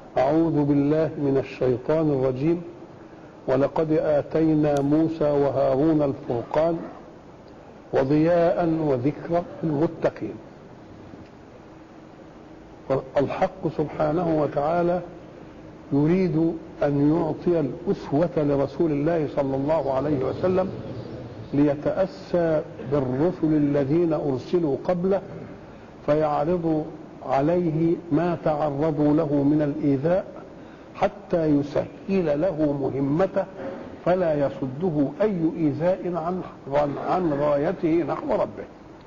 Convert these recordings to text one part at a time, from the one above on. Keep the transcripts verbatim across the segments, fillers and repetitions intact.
أعوذ بالله من الشيطان الرجيم. ولقد آتينا موسى وهارون الفرقان وضياء وذكرى للمتقين. الحق سبحانه وتعالى يريد أن يعطي الأسوة لرسول الله صلى الله عليه وسلم ليتأسى بالرسل الذين أرسلوا قبله فيعرضوا عليه ما تعرضوا له من الإيذاء حتى يسهل له مهمته فلا يصده أي إيذاء عن عن غايته نحو ربه.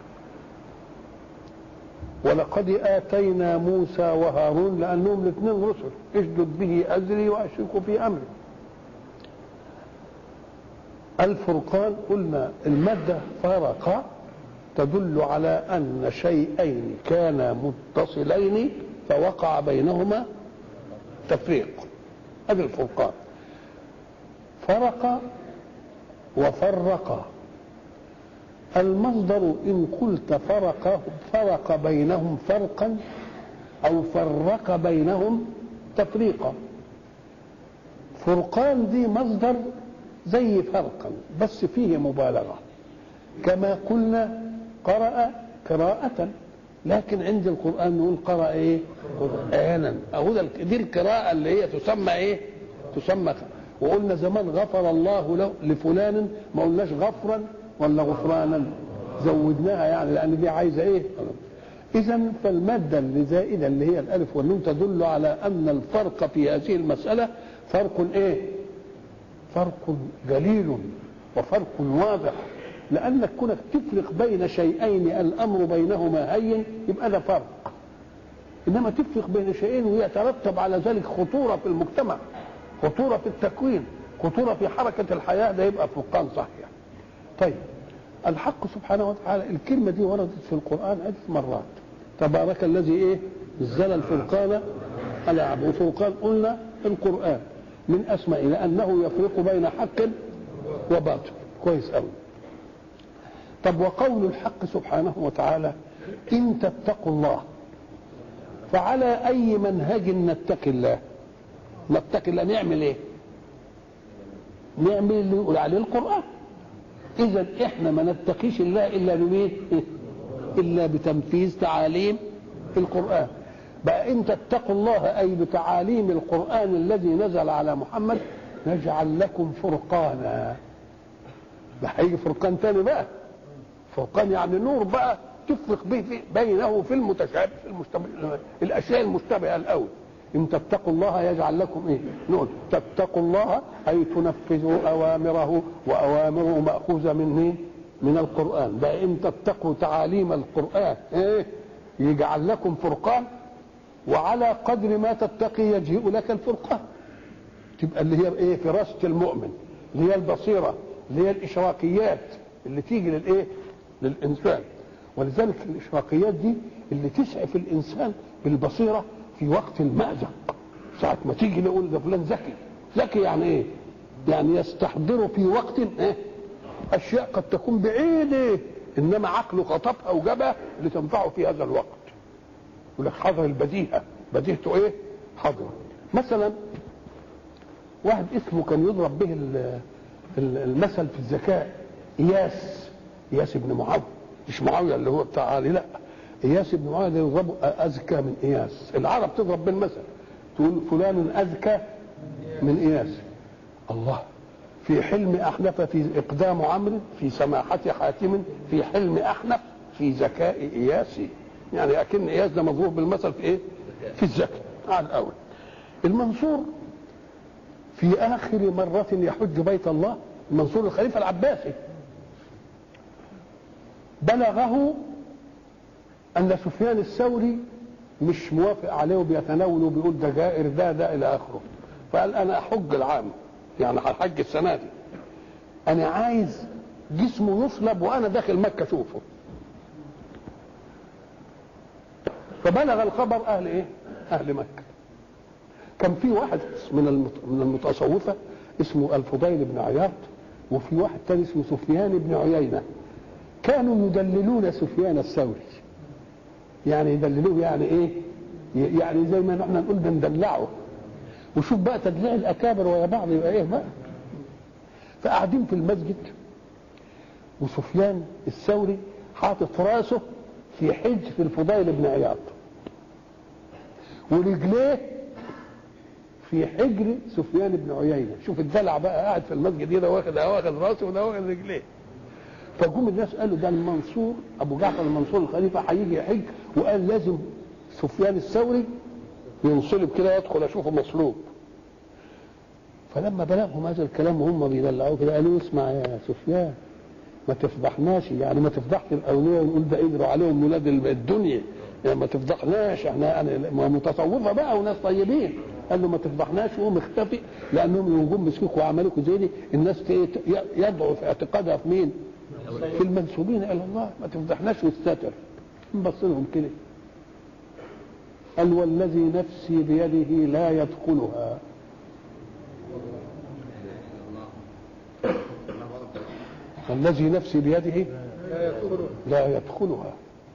ولقد آتينا موسى وهارون لأنهم الاثنين رسل اشدد به أزري وأشركه في أمري. الفرقان قلنا المادة فرق تدل على أن شيئين كانا متصلين فوقع بينهما تفريق. هذا الفرقان. فرق وفرق. المصدر إن قلت فرق فرق بينهم فرقا أو فرق بينهم تفريقا. فرقان دي مصدر زي فرقا بس فيه مبالغة، كما قلنا قرأ قراءة، لكن عند القرآن نقول قرأ ايه؟ قرآنا. أهو دي القراءة اللي هي تسمى ايه؟ تسمى. وقلنا زمان غفر الله له لفلان، ما قلناش غفرا ولا غفرانا، زودناها يعني لأن دي عايزة ايه؟ إذن فالمادة اللي زائدة اللي هي الألف والنون تدل على أن الفرق في هذه المسألة فرق ايه؟ فرق جليل وفرق واضح، لأنك كونك تفرق بين شيئين الأمر بينهما هين يبقى ده فرق، إنما تفرق بين شيئين ويترتب على ذلك خطورة في المجتمع، خطورة في التكوين، خطورة في حركة الحياة، ده يبقى فرقان صحيح. طيب الحق سبحانه وتعالى الكلمة دي وردت في القرآن عدة مرات. تبارك الذي إيه؟ نزل الفرقان على عبده. وفرقان قلنا القرآن من أسمائه لأنه يفرق بين حق وباطل. كويس أوي. طب وقول الحق سبحانه وتعالى إن تتقوا الله، فعلى أي منهج نتقي الله؟ نتقي الله نعمل إيه؟ نعمل اللي يقول عليه القرآن. إذا إحنا ما نتقيش الله إلا بمين؟ إلا بتنفيذ تعاليم القرآن. بقى إن تتقوا الله أي بتعاليم القرآن الذي نزل على محمد نجعل لكم فرقانا. ده هيجي فرقان تاني بقى. فرقان يعني نور بقى تفرق به في بينه في المتشابه في المشتبه، الاشياء المشتبهه الاول. ان تتقوا الله يجعل لكم ايه؟ نور. تتقوا الله اي تنفذوا اوامره، واوامره ماخوذه من مين؟ من القران. بقى ان تتقوا تعاليم القران ايه؟ يجعل لكم فرقان، وعلى قدر ما تتقي يجيء لك الفرقان. تبقى اللي هي ايه؟ فراسه المؤمن، اللي هي البصيره، اللي هي الاشراقيات اللي تيجي للايه؟ للإنسان. ولذلك الإشراقيات دي اللي تسعف الإنسان بالبصيرة في وقت المأزق. ساعة ما تيجي نقول ده فلان ذكي. ذكي يعني إيه؟ يعني يستحضر في وقت إيه؟ أشياء قد تكون بعيدة إنما عقله خطفها وجابها لتنفعه في هذا الوقت. يقول لك حضر البديهة، بديهته إيه؟ حضر. مثلا واحد اسمه كان يضرب به المثل في الذكاء، إياس إياس بن معاوية، مش معاوية اللي هو بتاع علي، لا، إياس بن معاوية يضرب أذكى من إياس. العرب تضرب بالمثل تقول فلان أذكى من إياس. الله، في حلم أحنف في إقدام عمرو، في سماحة حاتم، في حلم أحنف، في ذكاء إياس. يعني أكن إياس ده مضروب بالمثل في إيه؟ في الذكاء على الأول. المنصور في آخر مرة يحج بيت الله، المنصور الخليفة العباسي، بلغه أن سفيان الثوري مش موافق عليه وبيتناوله وبيقول ده جائر ده ده إلى آخره. فقال أنا أحج العام، يعني هحج السنة دي، أنا عايز جسمه يصلب وأنا داخل مكة أشوفه. فبلغ الخبر أهل إيه؟ أهل مكة. كان في واحد من المتصوفة اسمه الفضيل بن عياض، وفي واحد تاني اسمه سفيان بن عيينة، كانوا يدللون سفيان الثوري. يعني يدللوه يعني ايه؟ يعني زي ما نحن نقول بندلعه، وشوف بقى تدليع الاكابر ويا بعض يبقى ايه بقى. فقاعدين في المسجد وسفيان الثوري حاطط راسه في حجر الفضيل بن عياض ورجليه في حجر سفيان بن عيينه. شوف الدلع بقى، قاعد في المسجد ده واخد واخد راسه وده واخد رجليه. فجم الناس قالوا ده المنصور ابو جعفر المنصور الخليفه هيجي يحج، وقال لازم سفيان الثوري ينصلب كده يدخل اشوفه مصلوب. فلما بلغهم هذا الكلام وهم بيدلعوه كده قالوا اسمع يا سفيان ما تفضحناش، يعني ما تفضحش الاولياء ونقول ده يجروا عليهم ولاد الدنيا، يعني ما تفضحناش، احنا انا متصوفه بقى وناس طيبين. قال له ما تفضحناش وهو مختفي، لانهم يوم جم مسكوك وعملوكوا زي دي الناس يضعوا في اعتقادها في مين؟ في المنسوبين الى الله. ما تفضحناش والستر. نبص لهم كده قال والذي نفسي بيده لا يدخلها. الذي نفسي بيده لا يدخلها.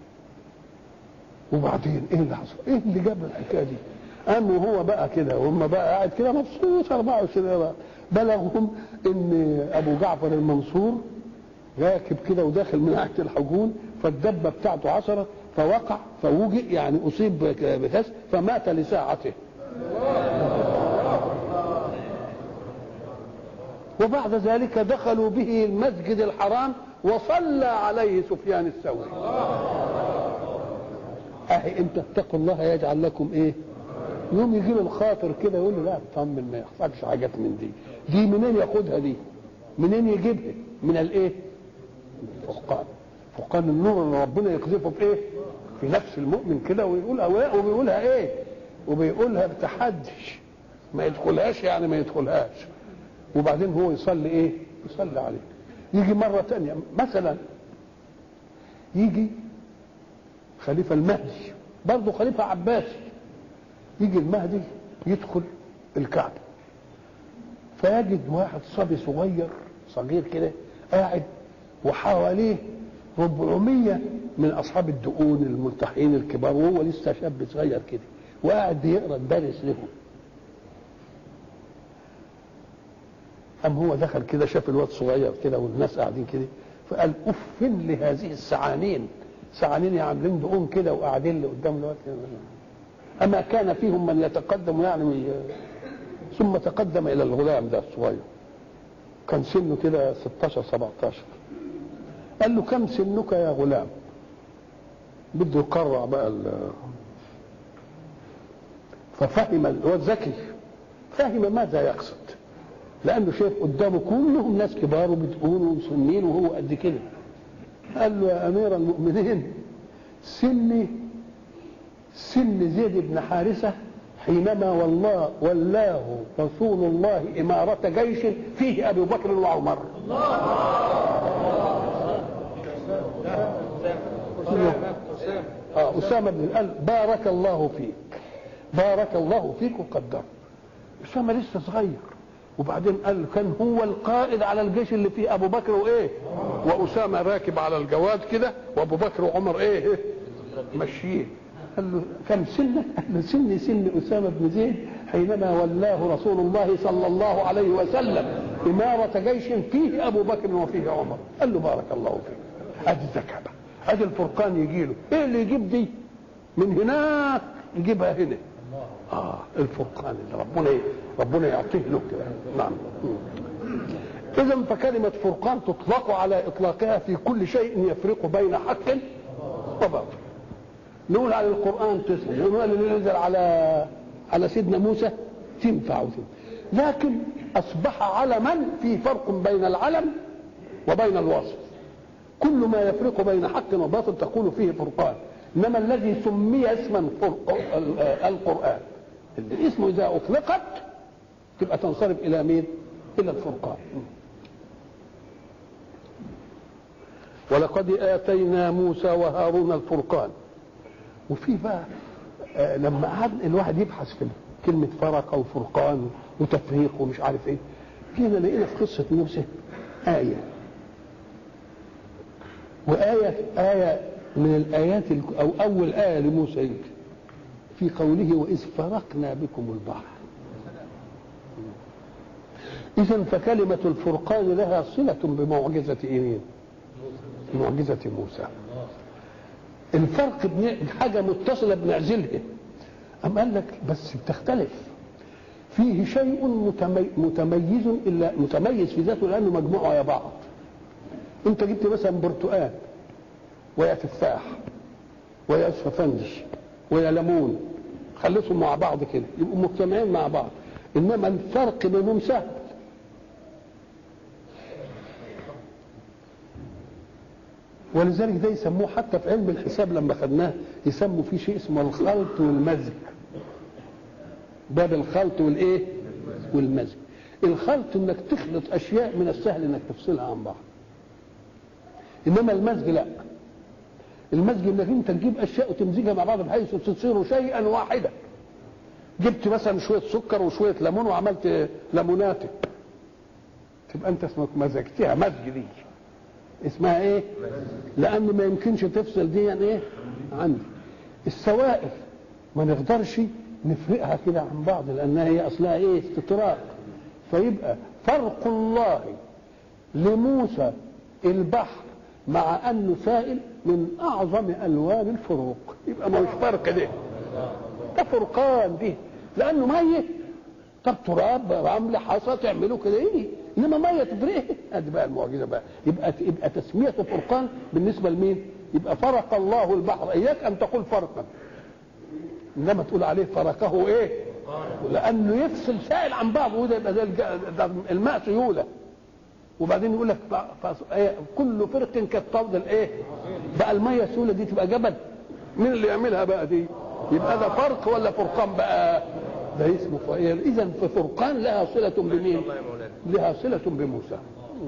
وبعدين ايه اللي حصل؟ ايه اللي جاب الحكايه دي؟ قام وهو بقى كده وهم بقى قاعد كده مبسوط أربعة وعشرين بلغهم ان ابو جعفر المنصور راكب كده وداخل من ناحيه الحجون، فالدبه بتاعته عثرت فوقع فوجئ، يعني اصيب بكسر فمات لساعته. وبعد ذلك دخلوا به المسجد الحرام وصلى عليه سفيان الثوري. اهي انت اتقوا الله يجعل لكم ايه؟ يوم يجي له الخاطر كده يقول له لا اطمن ما يحصلش حاجات من دي. دي منين ياخدها دي؟ منين يجيبها؟ من الايه؟ الفرقان. فرقان النور اللي ربنا يقذفه في ايه؟ في نفس المؤمن كده ويقولها وبيقولها ايه؟ وبيقولها بتحدي، ما يدخلهاش يعني ما يدخلهاش. وبعدين هو يصلي ايه؟ يصلي عليه. يجي مرة تانية مثلا يجي خليفة المهدي برضه خليفة عباسي، يجي المهدي يدخل الكعبة فيجد واحد صبي صغير صغير كده قاعد وحواليه ربعمية من أصحاب الدقون الملتحين الكبار وهو لسه شاب صغير كده وقاعد بيقرأ الدرس لهم. أم هو دخل كده شاف الواد صغير كده والناس قاعدين كده فقال أفن لهذه السعانين، سعانين يعني عاملين دقون كده وقاعدين اللي قدام الواد كده. أما كان فيهم من يتقدم يعني ثم تقدم إلى الغلام ده الصغير كان سنه كده ستاشر سبعتاشر. قال له كم سنك يا غلام؟ بده يقرع بقى ففهم الواد ذكي فهم ماذا يقصد، لأنه شايف قدامه كلهم ناس كبار وبتقول ومسنين وهو قد كده. قال له يا أمير المؤمنين سني سن زيد بن حارثة حينما والله ولاه رسول الله إمارة جيش فيه أبي بكر وعمر. آه أسامة بن قال بارك الله فيك بارك الله فيك وقدر. أسامة لسه صغير وبعدين قال كان هو القائد على الجيش اللي فيه أبو بكر وإيه وأسامة راكب على الجواد كده وأبو بكر وعمر إيه, إيه؟ مشيه. قال له كم سنك؟ قال له سني سن أسامة بن زيد حينما ولاه رسول الله صلى الله عليه وسلم إمارة جيش فيه أبو بكر وفيه عمر. قال له بارك الله فيك. ادي الذكاء بقى، ادي الفرقان يجي له ايه اللي يجيب دي من هناك يجيبها هنا. اه الفرقان اللي ربنا ايه ربنا يعطيه له كده. نعم. اذا فكلمه فرقان تطلق على اطلاقها في كل شيء يفرق بين حق وباطل. نقول على القران تسمع، نقول اللي نزل على على سيدنا موسى تنفع وتنفع، لكن اصبح علما في فرق بين العلم وبين الوصف. كل ما يفرق بين حق وباطل تقول فيه فرقان، انما الذي سمي اسما القران اللي اسمه اذا اطلقت تبقى تنصرف الى مين؟ الى الفرقان. ولقد اتينا موسى وهارون الفرقان. وفي بقى آه لما قعد الواحد يبحث في كلمه فرق او فرقان وتفريق ومش عارف ايه، جينا لقينا في قصه موسى ايه وآية آية من الآيات أو أول آية لموسى في قوله وإذ فرقنا بكم البحر. إذن فكلمة الفرقان لها صلة بمعجزة مين؟ معجزة موسى. الفرق حاجة متصلة بنعزلها. أم قال لك بس بتختلف، فيه شيء متميز إلا متميز في ذاته لأنه مجموعة يا بعض. أنت جبت مثلا برتقال ويا تفاح ويا اسفنج ويا ليمون، خليتهم مع بعض كده يبقوا مجتمعين مع بعض، إنما الفرق بينهم سهل. ولذلك ده يسموه حتى في علم الحساب لما خدناه يسموا فيه شيء اسمه الخلط والمزج. باب الخلط والايه؟ والمزج. الخلط انك تخلط اشياء من السهل انك تفصلها عن بعض، انما المزج لا. المزج انك انت تجيب اشياء وتمزجها مع بعض بحيث تصير شيئا واحدا. جبت مثلا شويه سكر وشويه ليمون وعملت ليموناتك، تبقى انت اسمك مزجتها. مزج دي اسمها ايه؟ لان ما يمكنش تفصل دي يعني ايه عندي. السوائل ما نقدرش نفرقها كده عن بعض لانها هي اصلها ايه؟ استطراق. فيبقى فرق الله لموسى البحر مع انه سائل من اعظم الوان الفروق. يبقى ما هوش فرق ده، ده فرقان دي، لانه ميه. طب تراب رمل حصى تعملوا كده ايه؟ انما ميه تفرقه. ادي بقى المعجزه بقى. يبقى يبقى تسميه فرقان بالنسبه لمين؟ يبقى فرق الله البحر. اياك ان تقول فرقا، انما تقول عليه فرقه ايه؟ لانه يفصل سائل عن بعض، وده يبقى زي الماء سيوله. وبعدين يقول لك كل فرق كالطود الايه؟ بقى الميه سيوله دي تبقى جبل. مين اللي يعملها بقى دي؟ يبقى ده فرق ولا فرقان بقى؟ ده اسمه فقير. اذا ففرقان لها صله بمين؟ لها صله بموسى.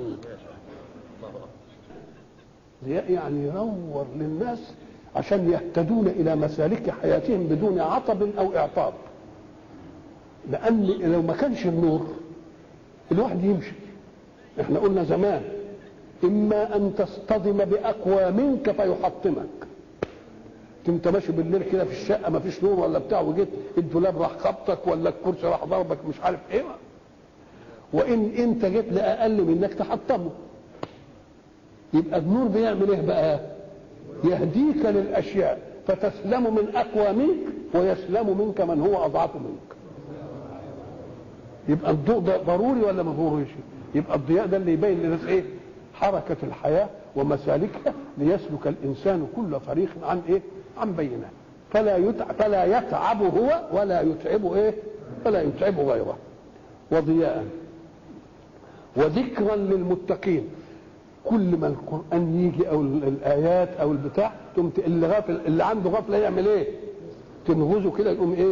يعني ينور للناس عشان يهتدون الى مسالك حياتهم بدون عطب او اعطاب. لان لو ما كانش النور الواحد يمشي. احنا قلنا زمان اما ان تصطدم باقوى منك فيحطمك. انت ماشي بالليل كده في الشقه ما فيش نور ولا بتاع، وجيت الدولاب راح خبطك ولا الكرسي راح ضربك مش عارف ايه، وان انت جيت لاقل منك تحطمه. يبقى النور بيعمل ايه بقى؟ يهديك للاشياء فتسلم من اقوى منك ويسلم منك من هو اضعف منك. يبقى الضوء ده ضروري ولا ما ضروريش؟ يبقى الضياء ده اللي يبين للناس ايه؟ حركه الحياه ومسالكها ليسلك الانسان كل طريق عن ايه؟ عن بينه. فلا يتعب فلا يتعب هو ولا يتعب ايه؟ ولا يتعب غيره. وضياء وذكرا للمتقين. كل ما القران يجي او الايات او البتاع تقوم اللي غافل اللي عنده غفله يعمل ايه؟ تنغزه كده يقوم ايه؟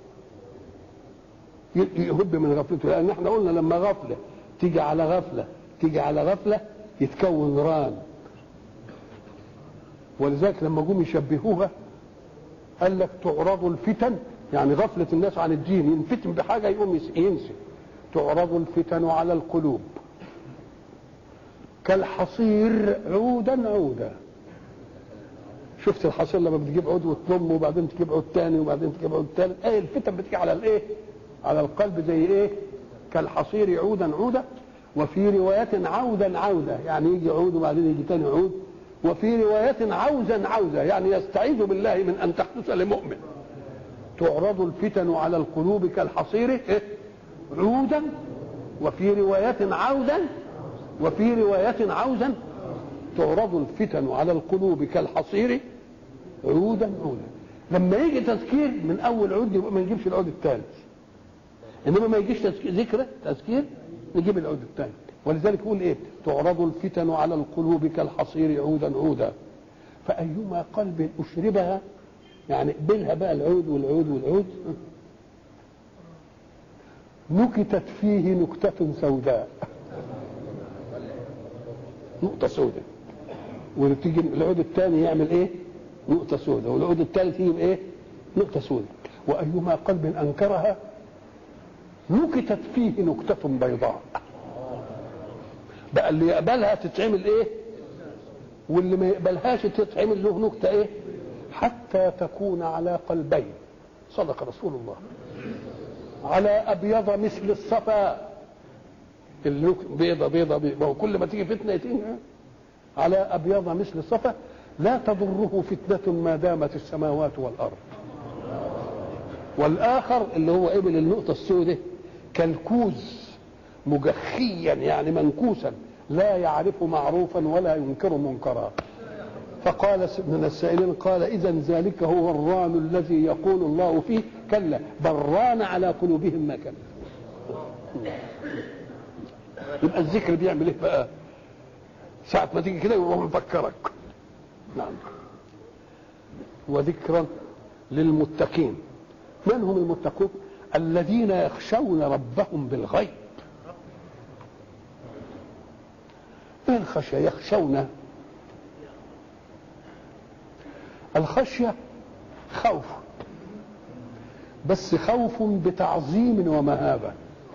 يهب من غفلته. لان احنا قلنا لما غفله تيجي على غفله تيجي على غفله يتكون ران. ولذلك لما جم يشبهوها قال لك تعرض الفتن، يعني غفله الناس عن الدين، ينفتن بحاجه يقوم ينسي. تعرض الفتن على القلوب كالحصير عودا عودا. شفت الحصير لما بتجيب عود وتضمه وبعدين تجيب عود ثاني وبعدين تجيب عود ثالث؟ ايه الفتن بتيجي على الايه؟ على القلب زي ايه؟ كالحصير عودا عودا. وفي رواية عودا عودا، يعني يجي عود وبعدين يجي ثاني عود. وفي رواية عوزا عوزا، يعني يستعيذ بالله من ان تحدث لمؤمن. تعرض الفتن على القلوب كالحصير إيه؟ عودا. وفي رواية عودا وفي رواية عوزا. تعرض الفتن على القلوب كالحصير عودا عودا. لما يجي تذكير من اول عود يبقى ما نجيبش العود الثالث، انما ما يجيش ذكر تذكير نجيب العود الثاني. ولذلك يقول ايه؟ تعرض الفتن على القلوب كالحصير عودا عودا فايما قلب اشربها، يعني قبلها بقى العود والعود والعود، نكتت فيه نكتة سوداء. نقطة سوداء. وتيجي العود الثاني يعمل ايه؟ نقطة سوداء. والعود الثالث يجيب ايه؟ نقطة سوداء. وايما قلب انكرها نكتت فيه نكتة بيضاء. بقى اللي يقبلها تتعمل ايه؟ واللي ما يقبلهاش تتعمل له نكتة ايه؟ حتى تكون على قلبين، صدق رسول الله، على ابيض مثل الصفا اللوك بيضه بيضه بيضه، وكل ما تيجي فتنه يتقين على ابيض مثل الصفا لا تضره فتنه ما دامت السماوات والارض. والاخر اللي هو ابن النقطه السوداء كالكوز مجخيا يعني منكوسا لا يعرف معروفا ولا ينكر منكرا. فقال من السائلين قال اذا ذلك هو الران الذي يقول الله فيه كلا بل ران على قلوبهم ما كانوا. يبقى الذكر بيعمل ايه بقى؟ ساعة ما تيجي كده يروح مفكرك. نعم. وذكرا للمتقين. من هم المتقون؟ الذين يخشون ربهم بالغيب. ايه الخشية؟ يخشون. الخشية خوف، بس خوف بتعظيم ومهابة،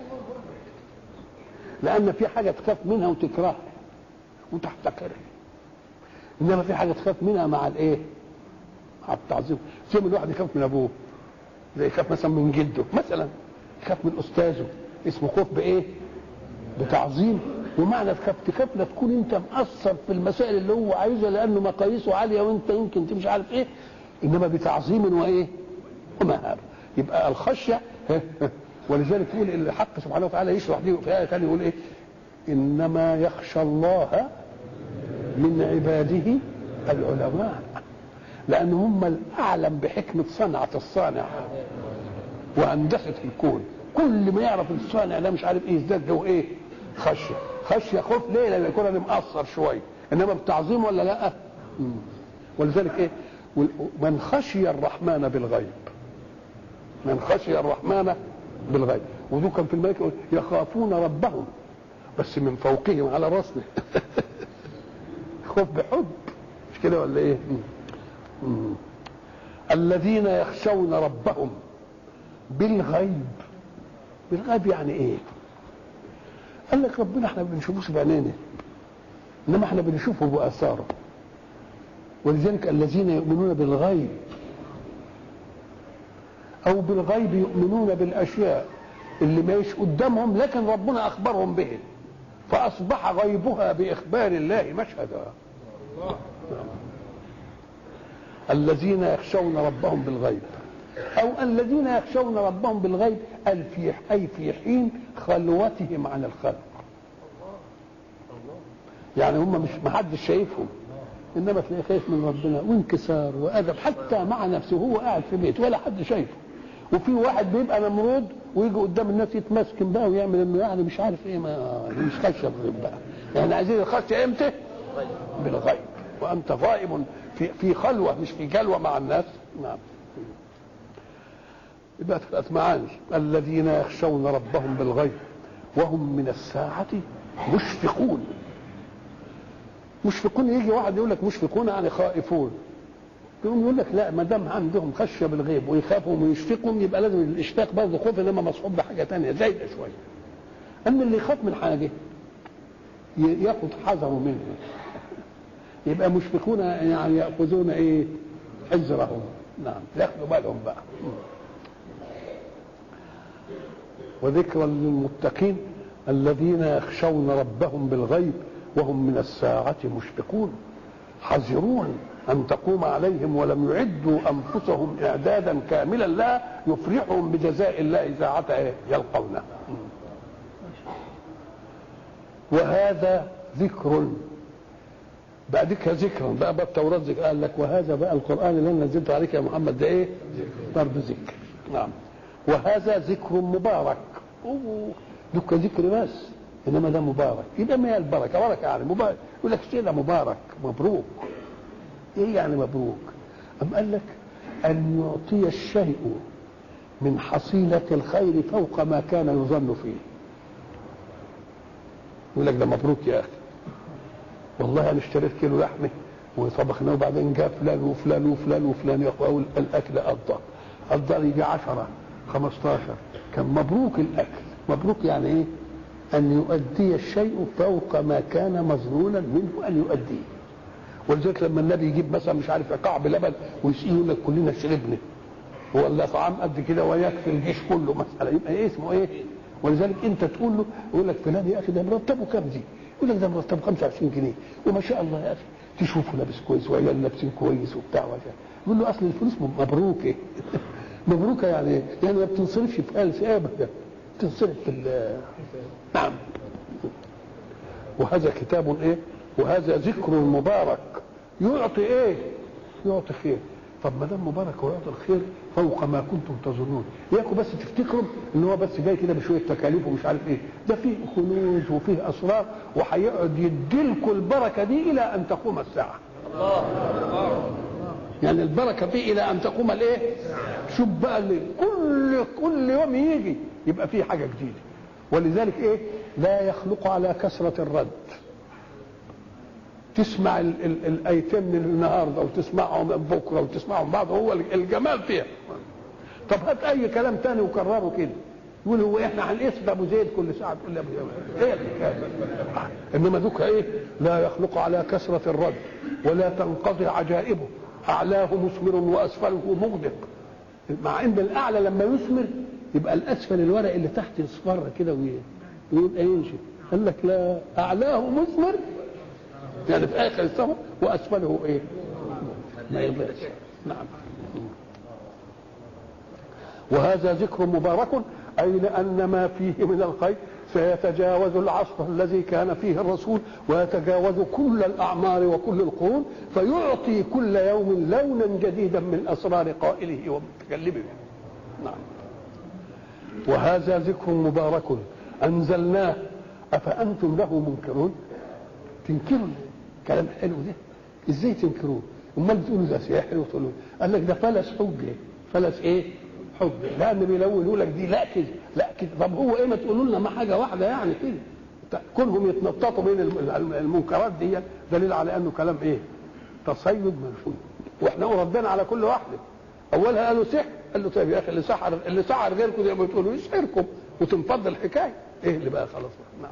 لأن في حاجة تخاف منها وتكرهها وتحتقرها، إنما في حاجة تخاف منها مع الإيه؟ مع التعظيم. زي ما الواحد يخاف من أبوه، زي يخاف مثلا من جده مثلا، يخاف من أستاذه، اسمه خوف بإيه؟ بتعظيم. ومعنى تخاف تخاف لا تكون أنت مقصر في المسائل اللي هو عايزها لأنه مقاييسه عالية وأنت يمكن تمشي عارف إيه، إنما بتعظيم وإيه؟ ومهابة. يبقى الخشية ولذلك يقول الحق سبحانه وتعالى يشرح دي في آية ثانية يقول إيه؟ إنما يخشى الله من عباده العلماء، لأن هم الأعلم بحكمة صنعة الصانع وهندسة الكون. كل ما يعرف الصانع ده مش عارف إيه يزداد له إيه؟ خشية. خشية خوف ليه؟ لأن يكون أنا مقصر شوية، إنما بتعظيم ولا لأ؟ مم. ولذلك إيه؟ من خشي الرحمن بالغيب، من خشي الرحمن بالغيب. وذو كان في الملك يخافون ربهم بس من فوقهم على راسنا. خوف بحب، مش كده ولا ايه؟ مم. الذين يخشون ربهم بالغيب. بالغيب يعني ايه؟ قال لك ربنا احنا ما بنشوفوش بعينينا، انما احنا بنشوفه باثاره. ولذلك الذين يؤمنون بالغيب او بالغيب يؤمنون بالاشياء اللي ماهيش قدامهم لكن ربنا اخبرهم به، فاصبح غيبها باخبار الله مشهدا. الذين يخشون ربهم بالغيب او الذين يخشون ربهم بالغيب اي في حين خلوتهم عن الخلق. يعني هم مش محدش شايفهم، انما تلاقيه خايف من ربنا وانكسار وادب حتى مع نفسه، هو قاعد في بيت ولا حد شايفه. وفي واحد بيبقى نمرود ويجي قدام الناس يتمسكن بقى ويعمل انه يعني مش عارف ايه، ما مش خشيه بالغيب بقى. يعني عايزين الخشيه امتى؟ بالغيب، وانت غائب في في خلوه مش في جلوه مع الناس. نعم. يبقى ثلاث معاني: الذين يخشون ربهم بالغيب وهم من الساعه مشفقون. مشفقون، يجي واحد يقول لك مشفقون يعني خائفون، يقوم يقول لك لا، ما دام عندهم خشيه بالغيب ويخافوا ويشفقهم يبقى لازم الاشفاق برضه خوف انما مصحوب بحاجه ثانيه زايده شويه. اما اللي يخاف من حاجه ياخذ حذره منها، يبقى مشفقون يعني ياخذون ايه؟ حذرهم. نعم، ياخذوا بالهم بقى. وذكرا للمتقين الذين يخشون ربهم بالغيب وهم من الساعة مشفقون حذرون أن تقوم عليهم ولم يعدوا أنفسهم إعدادا كاملا لا يفرحهم بجزاء الله ساعة يلقونه. وهذا ذكر بعدك ذكرا بقى بقى التوراة ذكر. قال لك وهذا بقى القرآن اللي أنا نزلته عليك يا محمد ده إيه؟ برضه ذكر. نعم. وهذا ذكر مبارك. أوه ذكر ذكر بس، انما ده مبارك. يبقى ما هي البركه؟ بركه يعني مبارك. يقول لك شيء ده مبارك مبروك. ايه يعني مبروك؟ ام قال لك ان يعطي الشيء من حصيله الخير فوق ما كان يظن فيه. يقول لك ده مبروك يا اخي، والله انا اشتريت كيلو لحمه وطبخناه وبعدين جاء فلان وفلان وفلان وفلان يا اخويا الاكل قضى قضى يجي عشرة خمستاشر، كان مبروك الاكل. مبروك يعني ايه؟ أن يؤدي الشيء فوق ما كان مظنونا منه أن يؤديه. ولذلك لما النبي يجيب مثلا مش عارف كعب لبن ويسقيه يقول لك كلنا شربنا، هو اللي طعام قد كده ويكفي الجيش كله مثلا، يبقى إيه اسمه إيه؟ ولذلك انت تقول له يقول لك فلان يا اخي ده مرتبه كام دي؟ يقول لك ده مرتبه خمسة وعشرين جنيه وما شاء الله يا اخي تشوفه لابس كويس وعيال لابسين كويس وبتاع وجه. يقول له اصل الفلوس مبروكه. مبروكه يعني يعني ما بتنصرفش في قال ابدا، بتنصرف في نعم. وهذا كتاب ايه؟ وهذا ذكر مبارك يعطي ايه؟ يعطي خير. طب ما دام مبارك ويعطي الخير فوق ما كنتم تظنون، ياكو بس تفتكروا ان هو بس جاي كده بشويه تكاليف ومش عارف ايه، ده فيه كنوز وفيه اسرار وهيقعد يديلكم البركه دي الى ان تقوم الساعه. الله. يعني البركه فيه الى ان تقوم الايه؟ شوف بقى اللي كل كل يوم يجي يبقى فيه حاجه جديده. ولذلك ايه؟ لا يخلق على كثره الرد. تسمع ال ال الايتين من النهارده وتسمعهم بكره وتسمعهم بعض، هو الجمال فيها. طب هات اي كلام تاني وكرره كده، يقول هو احنا هنقيس ابو زيد كل ساعه تقول لي ابو زيد ايه الحكايه؟ انما ذوك ايه؟ لا يخلق على كثره الرد ولا تنقضي عجائبه، اعلاه مثمر واسفله مغدق. مع ان الاعلى لما يثمر يبقى الاسفل الورق اللي تحت يصفر كده ويبقى ينشف. قال لك لا، اعلاه مثمر يعني في اخر السماء واسفله ايه؟ ما يضيعش. نعم. وهذا ذكر مبارك اي لان ما فيه من الخير سيتجاوز العصر الذي كان فيه الرسول ويتجاوز كل الاعمار وكل القرون، فيعطي كل يوم لونا جديدا من اسرار قائله ومتكلمه. نعم. وهذا ذكر مبارك انزلناه افانتم له منكرون. تنكروا كلام حلو ده ازاي تنكروه؟ امال بتقولوا ده سحر وتقولوا قال لك ده فلس حجه. فلس ايه؟ حجه. لان بيلونوا لك دي لا كده لا كده. طب هو ايه ما تقولوا لنا ما حاجه واحده يعني كده؟ كلهم يتنططوا بين المنكرات دي دليل على انه كلام ايه؟ تصيد منفوذ. واحنا ردنا على كل واحده. اولها قالوا سحر، قال له طيب يا اخي اللي سحر اللي سحر غيركم زي ما بتقولوا يسحركم وتنفض الحكايه. ايه اللي بقى خلاص. نعم.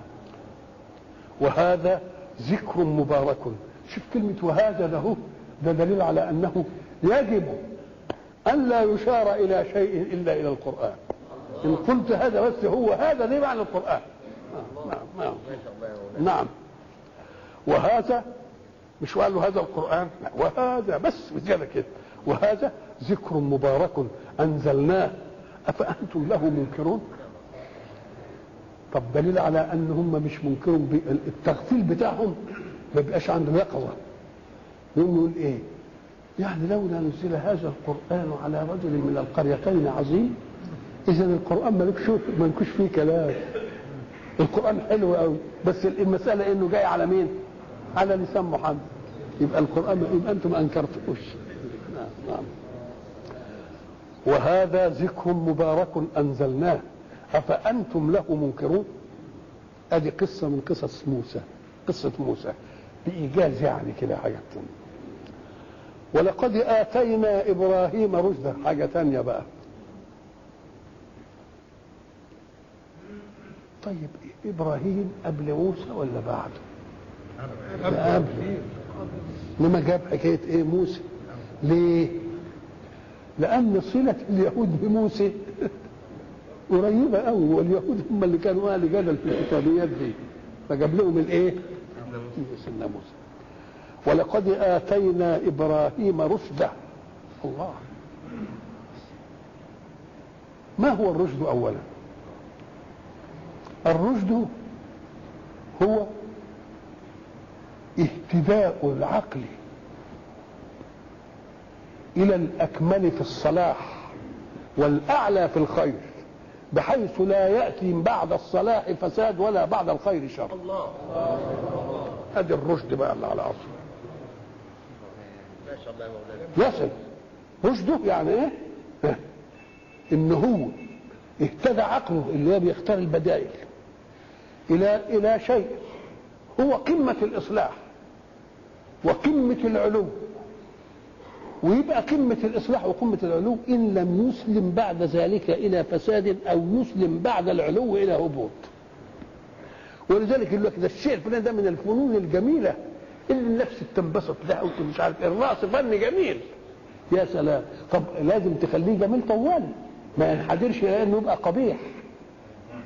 وهذا ذكر مبارك. شوف كلمة وهذا ده ده دليل على أنه يجب أن لا يشار إلى شيء إلا إلى القرآن. إن قلت هذا بس هو هذا دي معنى القرآن. نعم نعم نعم. وهذا مش قال له هذا القرآن، لا وهذا بس بزيادة كده. وهذا ذكر مبارك أنزلناه أفأنتم له منكرون. طب دليل على ان هم مش منكرون. التغفيل بتاعهم ما بيبقاش عنده يقظه. يقوم يقول ايه؟ يعني لولا نزل هذا القران على رجل من القريتين عظيم. اذا القران مالكش مالكش فيه كلام. القران حلو قوي بس المساله انه جاي على مين؟ على لسان محمد. يبقى القران يبقى انتم ما انكرتوش. نعم نعم. وهذا ذكر مبارك انزلناه أفأنتم له منكرون. ادي قصه من قصص موسى، قصه موسى بايجاز يعني كده حاجه ثانيه. ولقد اتينا ابراهيم رشده، حاجه ثانيه بقى. طيب ابراهيم قبل موسى ولا بعده؟ قبل. لما جاب حكايه ايه موسى؟ ليه؟ لان صله اليهود بموسى قريبه قوي، واليهود هم اللي كانوا اهل جدل في الكتابيات دي، فجاب لهم الايه؟ سيدنا موسى. ولقد اتينا ابراهيم رشده. الله. ما هو الرشد اولا؟ الرشد هو اهتداء العقل الى الاكمل في الصلاح والاعلى في الخير، بحيث لا يأتي بعد الصلاح فساد ولا بعد الخير شر. الله. هذا الرشد بقى اللي على اصله. ما شاء الله يا مولانا. يصل رشده يعني ايه؟ ان هو اهتدى عقله اللي هو بيختار البدائل الى الى شيء هو قمة الاصلاح وقمة العلو، ويبقى قمة الإصلاح وقمة العلو إن لم يسلم بعد ذلك إلى فساد أو يسلم بعد العلو إلى هبوط. ولذلك يقول لك ده الشيء الفلاني ده من الفنون الجميلة اللي النفس تنبسط لها ومش عارف الرأس فن جميل. يا سلام. طب لازم تخليه جميل طوالي، ما ينحدرش لأنه يبقى قبيح.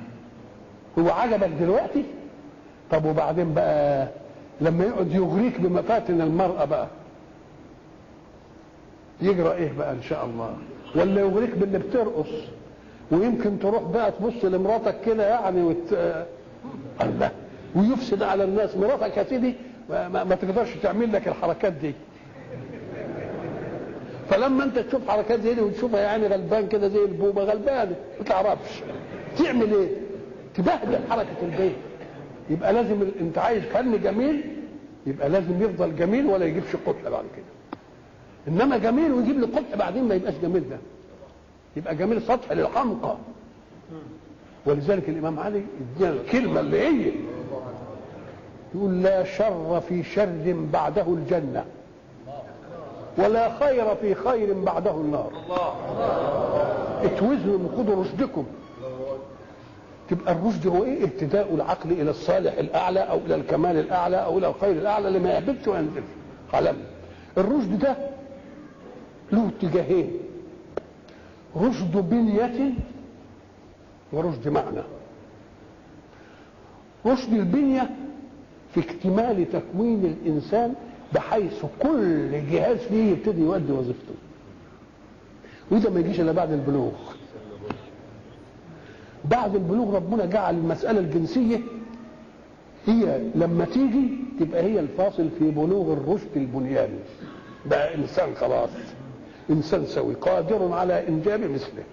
هو عجبك دلوقتي؟ طب وبعدين بقى لما يقعد يغريك بمفاتن المرأة بقى يجرى ايه بقى ان شاء الله؟ ولا يغريك باللي بترقص ويمكن تروح بقى تبص لمراتك كده يعني وت... الله ويفسد على الناس. مراتك يا سيدي ما, ما, ما تقدرش تعمل لك الحركات دي، فلما انت تشوف حركات زي دي وتشوفها يعني غلبان كده زي البوبه غلبان ما تعرفش تعمل ايه، تبهدل حركه البيت. يبقى لازم ال... انت عايز فن جميل يبقى لازم يفضل جميل ولا يجيبش قبح بعد كده. انما جميل ويجيب لي قبح بعدين ما يبقاش جميل، ده يبقى جميل سطح للحمقى. ولذلك الامام علي ادينا الكلمه اللي هي يقول لا شر في شر بعده الجنه ولا خير في خير بعده النار. اتوزنوا من خذوا رشدكم. تبقى الرشد هو ايه؟ اهتداء العقل الى الصالح الاعلى او الى الكمال الاعلى او الى الخير الاعلى اللي ما يهبطش وينزل قلم. الرشد ده له اتجاهين، رشد بنية ورشد معنى. رشد البنية في اكتمال تكوين الانسان بحيث كل جهاز فيه يبتدي يؤدي وظيفته، وده ما يجيش الا بعد البلوغ. بعد البلوغ ربنا جعل المسألة الجنسية هي لما تيجي تبقى هي الفاصل في بلوغ الرشد البنياني. بقى انسان خلاص، انسان سوي قادر على انجاب مثله.